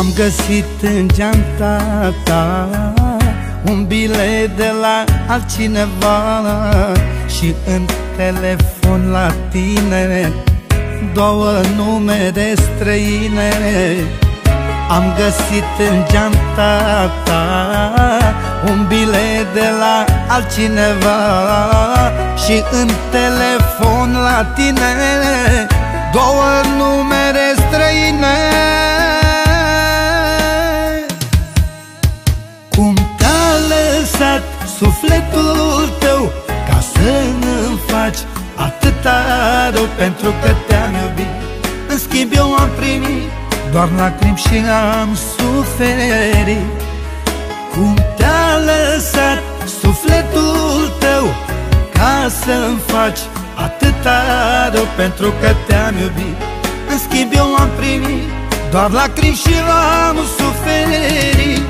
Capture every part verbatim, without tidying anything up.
Am găsit în geanta ta un bilet de la altcineva și în telefon la tine două numere străine. Am găsit în geanta ta un bilet de la altcineva și în telefon la tine două numere străine. Cum te-a lăsat sufletul tău ca să-mi faci atâta rău? Pentru că te-am iubit, în schimb eu am primit doar lacrimi și am suferit. Cum te-a lăsat sufletul tău ca să-mi faci atâta rău? Pentru că te-am iubit, în schimb eu am primit doar lacrimi și am suferit.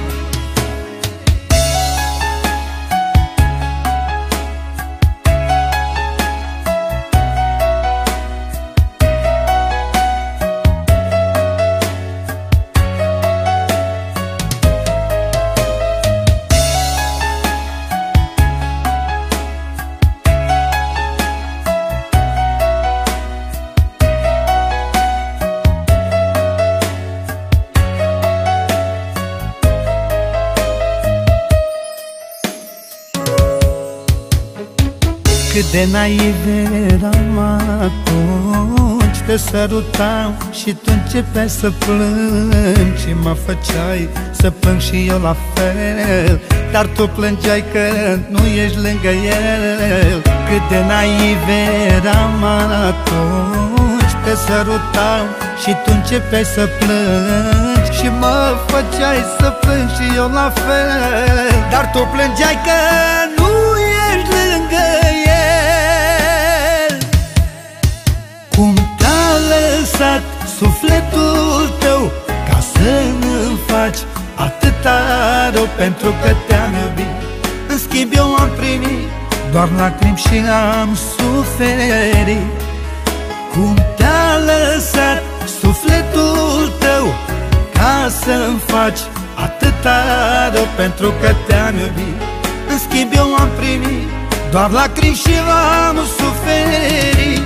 Cât de naiv eram atunci, te sărutam și tu începeai să plângi și mă făceai să plâng și eu la fel, dar tu plângeai că nu ești lângă el. Cât de naiv eram atunci, te sărutam și tu începeai să plângi și mă făceai să plâng și eu la fel, dar tu plângeai că nu ești lângă el. Cum te-a lăsat sufletul tău ca să-mi faci atâta rău? Pentru că te-am iubit, în schimb eu am primit doar lacrimi și am suferit. Cum te-a lăsat sufletul tău ca să-mi faci atâta rău? Pentru că te-am iubit, în schimb eu am primit doar lacrimi și am suferit.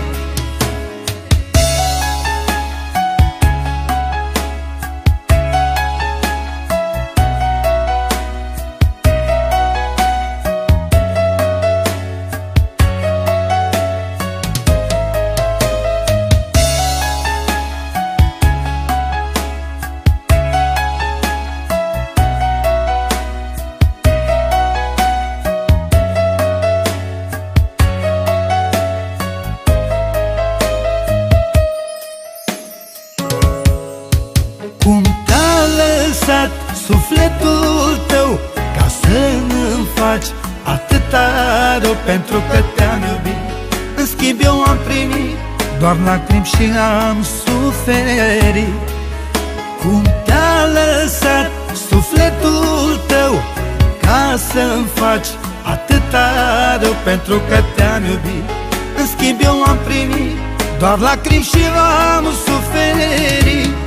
Cum te-a lăsat sufletul tău ca să-mi faci atâta rău? Pentru că te-am iubit, în schimb eu am primit doar lacrimi și am suferit. Cum te-a lăsat sufletul tău ca să-mi faci atâta rău? Pentru că te-am iubit, în schimb eu am primit doar lacrimi și am suferit.